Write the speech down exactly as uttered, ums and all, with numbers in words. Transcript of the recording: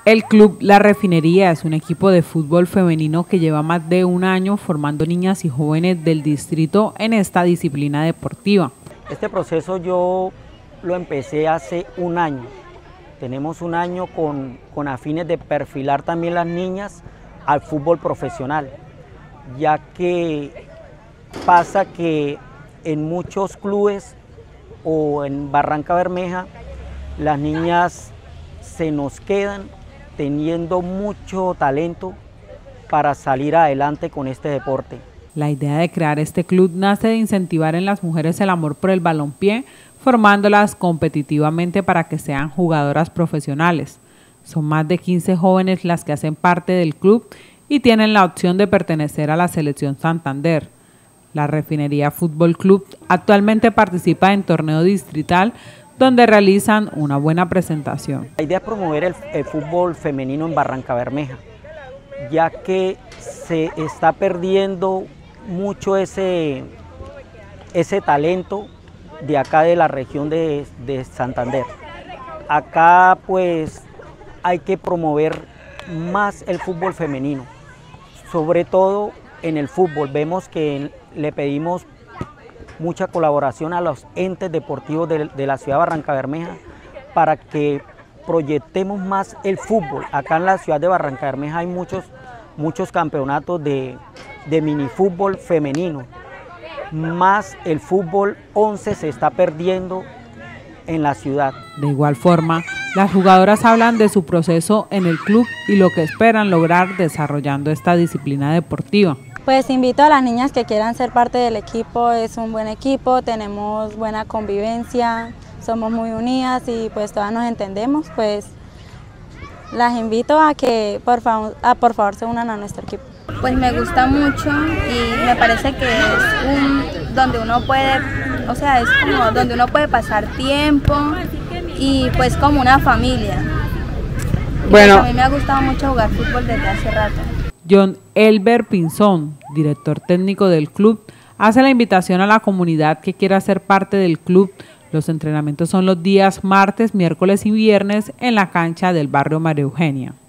El Club La Refinería es un equipo de fútbol femenino que lleva más de un año formando niñas y jóvenes del distrito en esta disciplina deportiva. Este proceso yo lo empecé hace un año. Tenemos un año con, con afines de perfilar también las niñas al fútbol profesional, ya que pasa que en muchos clubes o en Barranca Bermeja las niñas se nos quedan teniendo mucho talento para salir adelante con este deporte. La idea de crear este club nace de incentivar en las mujeres el amor por el balompié, formándolas competitivamente para que sean jugadoras profesionales. Son más de quince jóvenes las que hacen parte del club y tienen la opción de pertenecer a la Selección Santander. La Refinería Fútbol Club actualmente participa en torneo distrital donde realizan una buena presentación. La idea es promover el, el fútbol femenino en Barranca Bermeja, ya que se está perdiendo mucho ese, ese talento de acá de la región de, de Santander. Acá pues hay que promover más el fútbol femenino, sobre todo en el fútbol. Vemos que le pedimos mucha colaboración a los entes deportivos de, de la ciudad de Barranca Bermeja para que proyectemos más el fútbol. Acá en la ciudad de Barranca Bermeja hay muchos, muchos campeonatos de, de minifútbol femenino, más el fútbol once se está perdiendo en la ciudad. De igual forma, las jugadoras hablan de su proceso en el club y lo que esperan lograr desarrollando esta disciplina deportiva. Pues invito a las niñas que quieran ser parte del equipo, es un buen equipo, tenemos buena convivencia, somos muy unidas y pues todas nos entendemos, pues las invito a que por favor, a, por favor se unan a nuestro equipo. Pues me gusta mucho y me parece que es un donde uno puede, o sea, es como donde uno puede pasar tiempo y pues como una familia. Y bueno, pues a mí me ha gustado mucho jugar fútbol desde hace rato. John Elber Pinzón, director técnico del club, hace la invitación a la comunidad que quiera ser parte del club. Los entrenamientos son los días martes, miércoles y viernes en la cancha del barrio María Eugenia.